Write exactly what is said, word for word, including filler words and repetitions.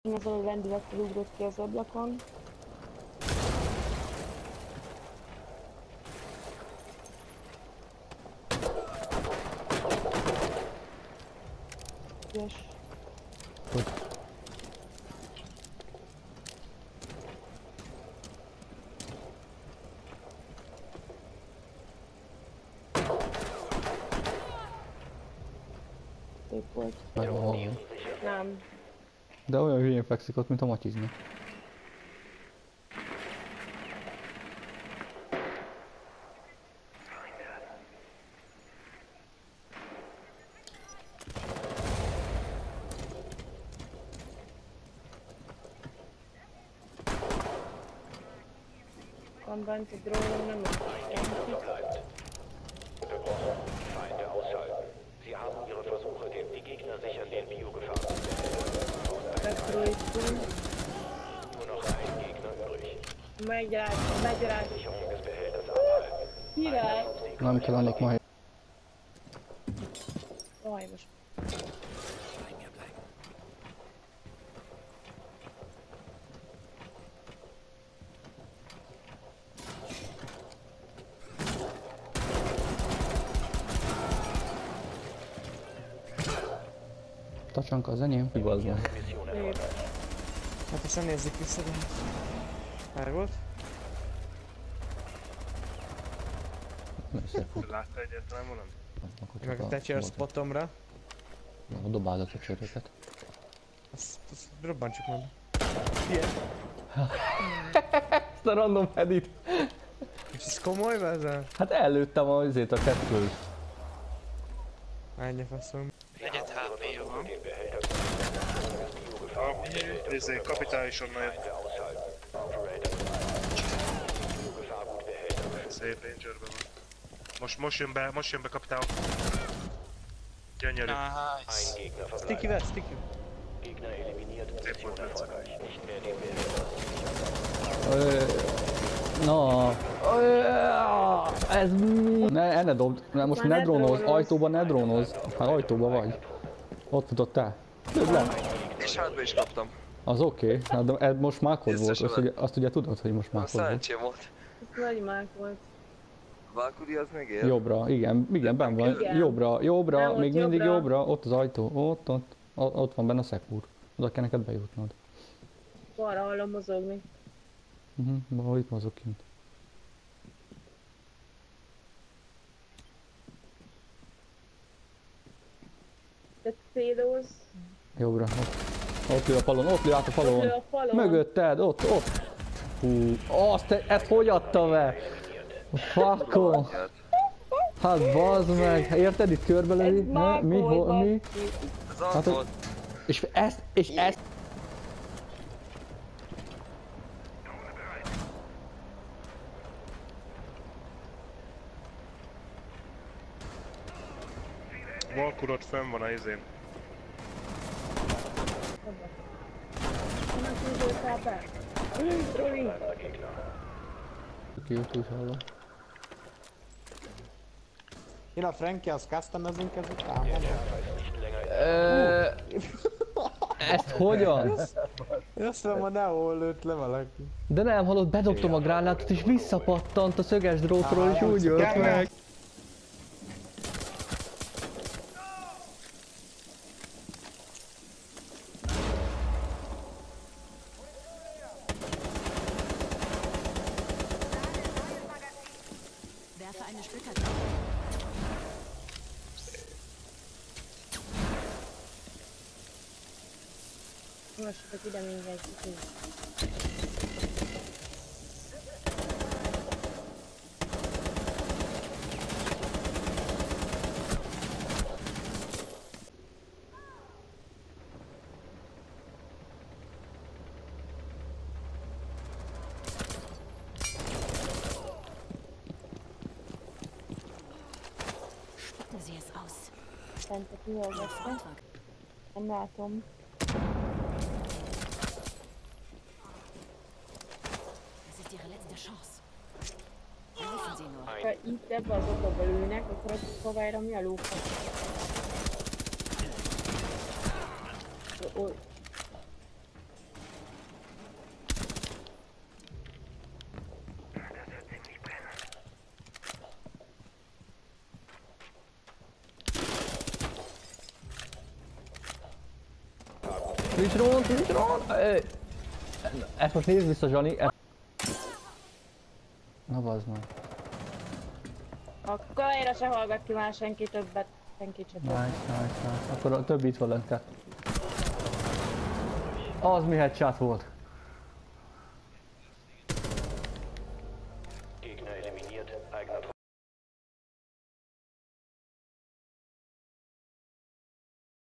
Az a vendégekkel ugrott ki az ablakon. Yes. Szép volt. Nem. De olyan hülyén fekszik ott, mint a matyizna. Van bent a drónom, nem senki. Feinde ausschalten. Sie haben ihre Versuche, dem die Gegner sich an den Biogefahren. Megdróiztunk. Nur noch ein Gegner übrig. Megy rá, megy rá. Sicherung des Behälters abhalten. Király! Nem kell lennék ma. Jaj, most. Tacsanka az enyém, igaz van. Hát aztán nézzük vissza, de... Már volt? Látta egyáltalán valami? Meg a techer spotomra. A dobáld a techereket. Azt, azt robbantsuk meg. Ilyen. Ezt a random edit. És ez komoly ezzel? Hát előttem azért a kettőt. Ennyi faszom. Negyed há pé van. A izé, kapitális onnan jött. Szép rangerben van. Most, most jön be, most jön be kapitán. Gyönyörű. Nice. Sticky vesz, sticky. Szép volt perc. Na, ez mi? Ne, ne dobd, ne, most ne drónozz, ajtóban ne drónozz. Hát ajtóban vagy. Ott futottál. Lőd le. És hátba is kaptam. Az oké, okay. Hát de most mákod volt, azt ugye, azt ugye tudod, hogy most mákod volt. Szerencsém volt. Nagy mák volt. Valkyrie az még él? Jobbra, igen, igen, benn van. Igen. Jobbra, jobbra, Nem, még ott mindig jobbra. jobbra, ott az ajtó, ott, ott, ott, ott van benne a szekúr. Oda kell neked bejutnod. Balra hallom mozogni. Uh-huh, valahol itt mozog kint. Te céloz. Jobbra, ott. Ott lő a falon, ott lő át a falon. Ott lő a falon. Mögötted, ott, ott. Hú, azt, te, ezt hogy adta be? Fakko. Hát bazd meg, érted itt körbelövi? Ez Ne? mag Mi, volt, ho, mi? basszus. Ez az Hát, volt. és ezt, és ezt. Valkurot fönn van a izén. Honnan küldöttél be? Hm, Roli! Kijött úgy hallom. Én a Frankie, azt customezünk ezután, mondom. Ö, ezt hogyan? Azt mondom, a Neo lőtt le valaki. De nem hallott, bedobtam a gránátot és visszapattant a szöges drótról és úgy ölt meg. Werfe eine Splitterkette. Most csak ide mindenki. Spucken Sie es aus. Fent a kihallgatva. Nem látom. Das ist Ihre letzte Chance. Helfen Sie nur. Ha itt ebbe az ottaba ülnek, akkor a kavályra mi a lófasz? Nincs drón, nincs drón! Ö, Ezt most nézd vissza, Zsani. Ezt... Na bazd meg. A kajra se hallgat ki már senki többet. Senki se többet. Nice, nice, nice. Akkor a többi itt van lent. Az mi headshot volt.